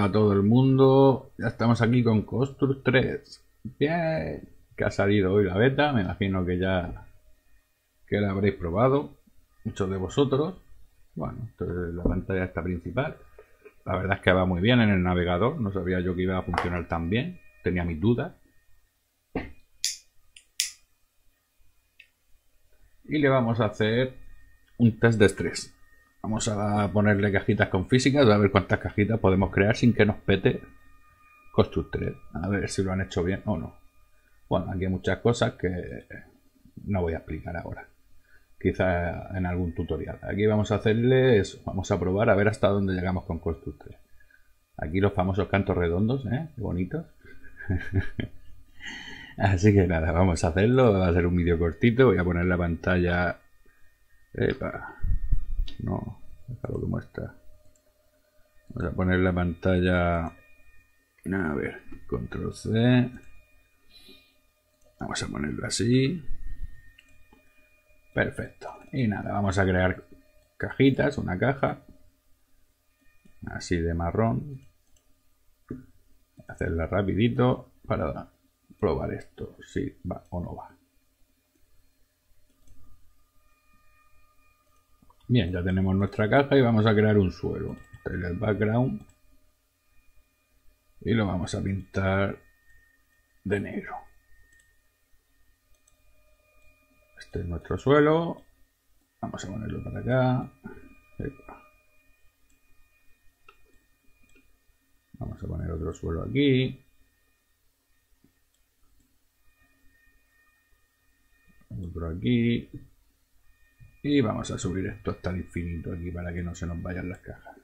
Hola a todo el mundo, ya estamos aquí con Construct 3. Bien, que ha salido hoy la beta, me imagino que ya la habréis probado, muchos de vosotros. Bueno, esto es la pantalla esta principal. La verdad es que va muy bien en el navegador, no sabía yo que iba a funcionar tan bien, tenía mis dudas. Y le vamos a hacer un test de estrés. Vamos a ponerle cajitas con físicas, a ver cuántas cajitas podemos crear sin que nos pete Construct 3. A ver si lo han hecho bien o no. Bueno, aquí hay muchas cosas que no voy a explicar ahora. Quizá en algún tutorial. Aquí vamos a hacerle eso. Vamos a probar a ver hasta dónde llegamos con Construct 3. Aquí los famosos cantos redondos, ¿eh? Qué bonitos. Así que nada, vamos a hacerlo. Va a ser un vídeo cortito. Voy a poner la pantalla... Epa. No, déjalo como está. Vamos a poner la pantalla... A ver, control C. Vamos a ponerlo así. Perfecto. Y nada, vamos a crear cajitas, una caja. Así de marrón. Hacerla rapidito para probar esto, si va o no va. Bien, ya tenemos nuestra caja y vamos a crear un suelo. El background. Y lo vamos a pintar de negro. Este es nuestro suelo. Vamos a ponerlo para acá. Vamos a poner otro suelo aquí. Otro aquí. Y vamos a subir esto hasta el infinito aquí para que no se nos vayan las cajas.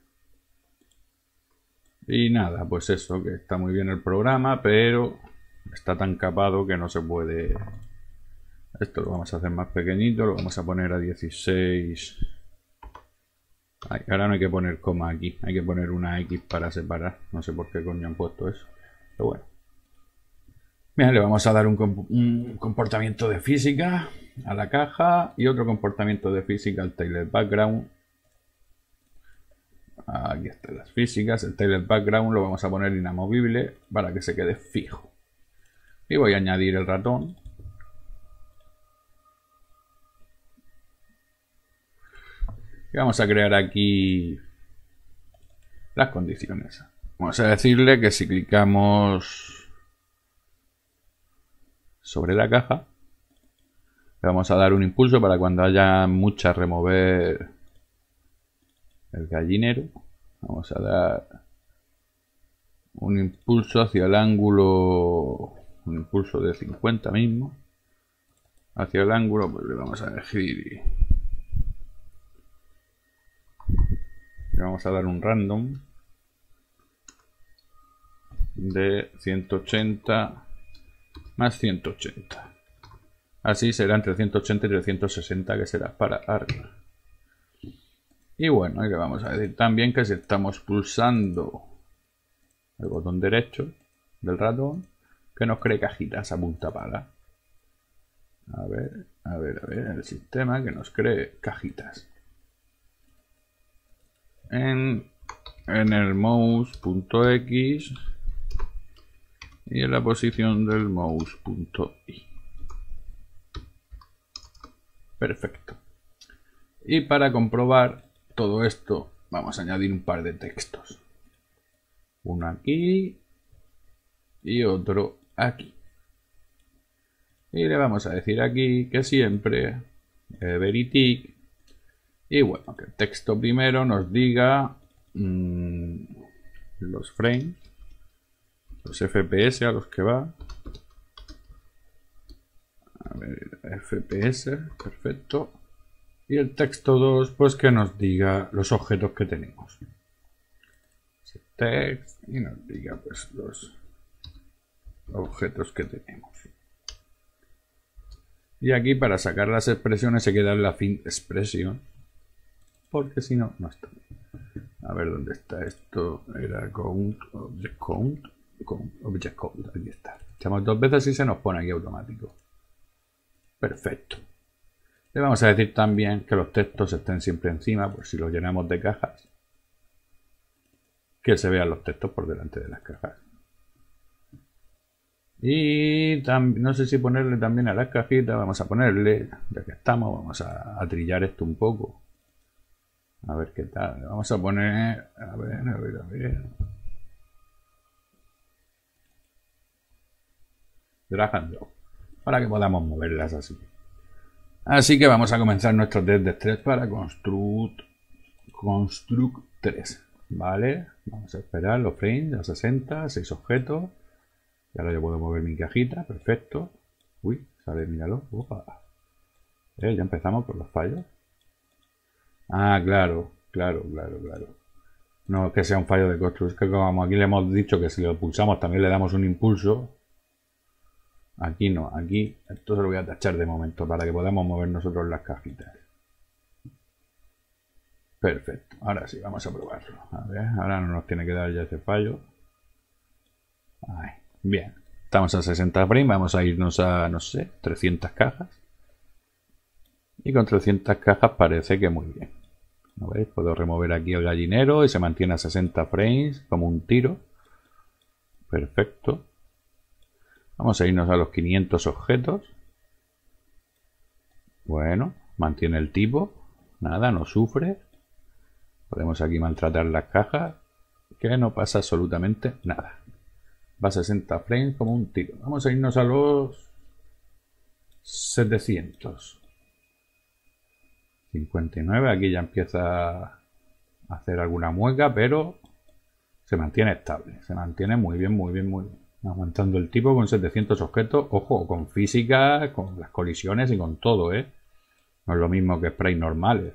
Y nada, pues eso, que está muy bien el programa, pero está tan capado que no se puede... Esto lo vamos a hacer más pequeñito, lo vamos a poner a 16. Ay, ahora no hay que poner coma aquí, hay que poner una X para separar. No sé por qué coño han puesto eso, pero bueno. Bien, le vamos a dar un comportamiento de física a la caja y otro comportamiento de física al tailored background. Aquí están las físicas. El tailored background lo vamos a poner inamovible para que se quede fijo. Y voy a añadir el ratón. Y vamos a crear aquí las condiciones. Vamos a decirle que si clicamos sobre la caja, le vamos a dar un impulso para cuando haya mucha remover el gallinero. Vamos a dar un impulso hacia el ángulo, un impulso de 50 mismo. Hacia el ángulo, pues le vamos a elegir... Le vamos a dar un random de 180 más 180. Así será entre 180 y 360, que será para arriba. Y bueno, y le vamos a decir también que si estamos pulsando el botón derecho del ratón, que nos cree cajitas a punta pala. A ver, el sistema que nos cree cajitas. En el mouse.x y en la posición del mouse.y. Perfecto. Y para comprobar todo esto vamos a añadir un par de textos. Uno aquí y otro aquí. Y le vamos a decir aquí que siempre veritic. Y bueno, que el texto primero nos diga los frames, los FPS a los que va. A ver, FPS, perfecto. Y el texto 2, pues que nos diga los objetos que tenemos. Text y nos diga pues los objetos que tenemos. Y aquí para sacar las expresiones se queda en la fin expresión, porque si no, no está. A ver dónde está esto. Era count, object count, object count. Aquí está. Echamos dos veces y se nos pone aquí automático. Perfecto. Le vamos a decir también que los textos estén siempre encima, por si los llenamos de cajas, que se vean los textos por delante de las cajas. Y no sé si ponerle también a las cajitas, vamos a ponerle, ya que estamos, vamos a trillar esto un poco. A ver qué tal. Vamos a poner, a ver. Drag and drop, para que podamos moverlas así. Así que vamos a comenzar nuestro test de estrés para Construct 3. Vale, vamos a esperar los frames a 60, 6 objetos. Y ahora yo puedo mover mi cajita, perfecto. Uy, sale, míralo. Opa. Ya empezamos por los fallos. Ah, claro. No es que sea un fallo de construcción, es que como aquí le hemos dicho que si lo pulsamos también le damos un impulso. Aquí no, aquí esto se lo voy a tachar de momento para que podamos mover nosotros las cajitas. Perfecto, ahora sí, vamos a probarlo. A ver, ahora no nos tiene que dar ya ese fallo. Ahí, bien, estamos a 60 frames, vamos a irnos a, no sé, 300 cajas. Y con 300 cajas parece que muy bien. ¿No veis? Puedo remover aquí el gallinero y se mantiene a 60 frames como un tiro. Perfecto. Vamos a irnos a los 500 objetos. Bueno, mantiene el tipo. Nada, no sufre. Podemos aquí maltratar las cajas. Que no pasa absolutamente nada. Va a 60 frames como un tiro. Vamos a irnos a los 700. 59. Aquí ya empieza a hacer alguna mueca, pero se mantiene estable. Se mantiene muy bien. Aguantando el tipo con 700 objetos. Ojo, con física, con las colisiones y con todo, ¿eh? No es lo mismo que sprays normales.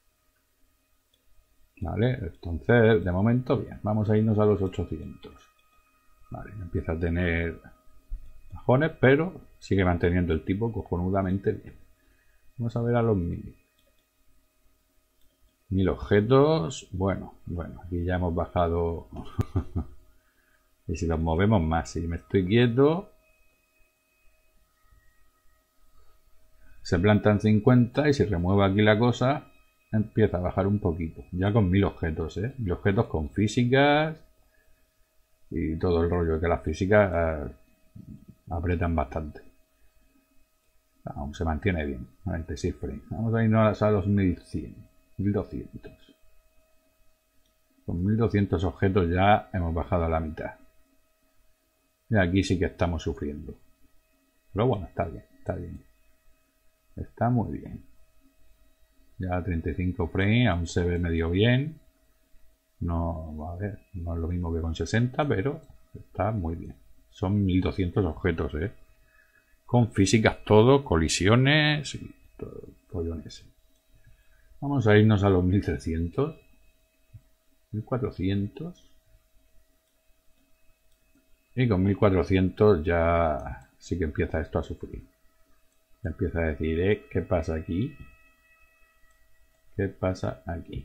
Vale, entonces, de momento, bien. Vamos a irnos a los 800. Vale, empieza a tener bajones, pero sigue manteniendo el tipo cojonudamente bien. Vamos a ver a los 1000. 1000 objetos. Bueno, aquí ya hemos bajado. Y si los movemos más, si me estoy quieto, se plantan 50 y si remuevo aquí la cosa, empieza a bajar un poquito. Ya con 1000 objetos, ¿eh? 1000 objetos con físicas y todo el rollo, que las físicas apretan bastante. Aún se mantiene bien, 96 frames. Vamos a irnos a los 1100, 1200. Con 1200 objetos ya hemos bajado a la mitad. Y aquí sí que estamos sufriendo. Pero bueno, está bien. Está muy bien. Ya 35 frames, aún se ve medio bien. No, a ver, no es lo mismo que con 60, pero está muy bien. Son 1200 objetos, ¿eh? Con físicas todo, colisiones y todo, pollones. Vamos a irnos a los 1300. 1400. Y con 1400 ya sí que empieza esto a sufrir. Ya empieza a decir, ¿qué pasa aquí? ¿Qué pasa aquí?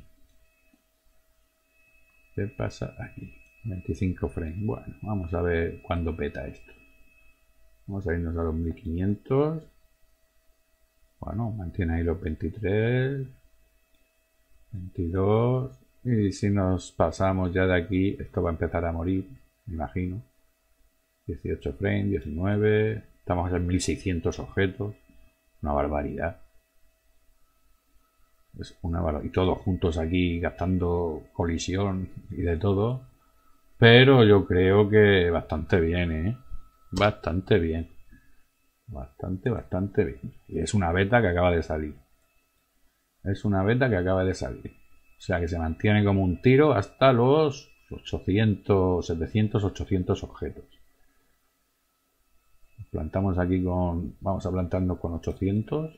¿Qué pasa aquí? 25 frames. Bueno, vamos a ver cuándo peta esto. Vamos a irnos a los 1500. Bueno, mantiene ahí los 23. 22. Y si nos pasamos ya de aquí, esto va a empezar a morir, me imagino. 18 frames, 19. Estamos en 1600 objetos. Una barbaridad. Es una barbaridad. Y todos juntos aquí gastando colisión y de todo. Pero yo creo que bastante bien, ¿eh? Bastante bien. Bastante bien. Y es una beta que acaba de salir. O sea que se mantiene como un tiro hasta los 800, 700, 800 objetos. Plantamos aquí con... Vamos a plantarnos con 800.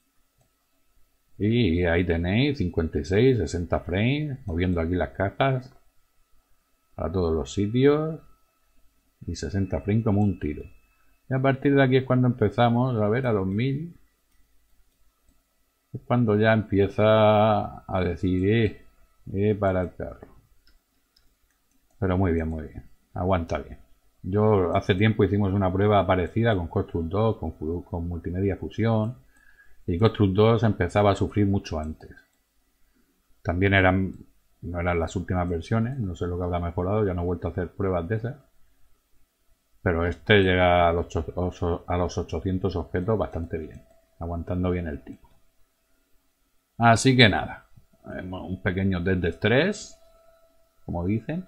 Y ahí tenéis 56, 60 frames. Moviendo aquí las cajas. Para todos los sitios. Y 60 frames como un tiro. Y a partir de aquí es cuando empezamos a ver a los 1000. Es cuando ya empieza a decir para el carro. Pero muy bien. Aguanta bien. Yo hace tiempo hicimos una prueba parecida con Construct 2, con Multimedia Fusion. Y Construct 2 empezaba a sufrir mucho antes. También eran No eran las últimas versiones, no sé lo que habrá mejorado, ya no he vuelto a hacer pruebas de esas. Pero este llega a los 800 objetos bastante bien, aguantando bien el tipo. Así que nada, un pequeño test de estrés, como dicen.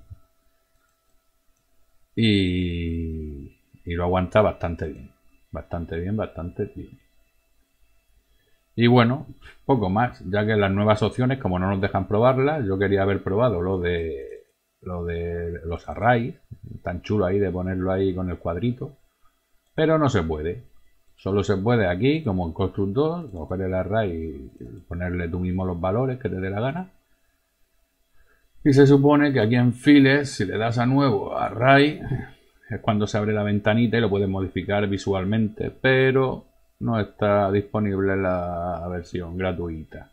Y lo aguanta bastante bien. Bastante bien, bastante bien. Y bueno, poco más, ya que las nuevas opciones, como no nos dejan probarlas, yo quería haber probado lo de los arrays, tan chulo ahí de ponerlo ahí con el cuadrito, pero no se puede. Solo se puede aquí, como en Construct 2, coger el array y ponerle tú mismo los valores que te dé la gana. Y se supone que aquí en Files, si le das a nuevo array, es cuando se abre la ventanita y lo puedes modificar visualmente, pero no está disponible la versión gratuita.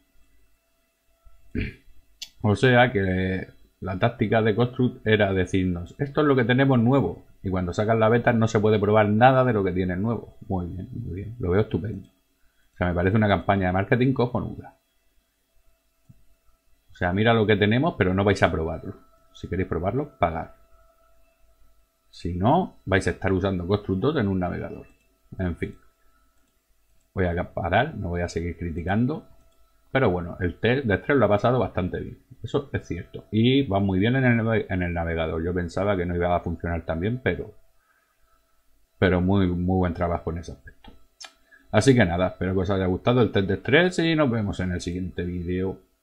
O sea que la táctica de Construct era decirnos, esto es lo que tenemos nuevo, y cuando sacas la beta no se puede probar nada de lo que tienes nuevo. Muy bien, lo veo estupendo. O sea, me parece una campaña de marketing cojonuda. O sea, mira lo que tenemos, pero no vais a probarlo. Si queréis probarlo, pagad. Si no, vais a estar usando Construct 2 en un navegador. En fin. Voy a parar, no voy a seguir criticando. Pero bueno, el test de estrés lo ha pasado bastante bien. Eso es cierto. Y va muy bien en el navegador. Yo pensaba que no iba a funcionar tan bien, pero muy buen trabajo en ese aspecto. Así que nada, espero que os haya gustado el test de estrés y nos vemos en el siguiente vídeo.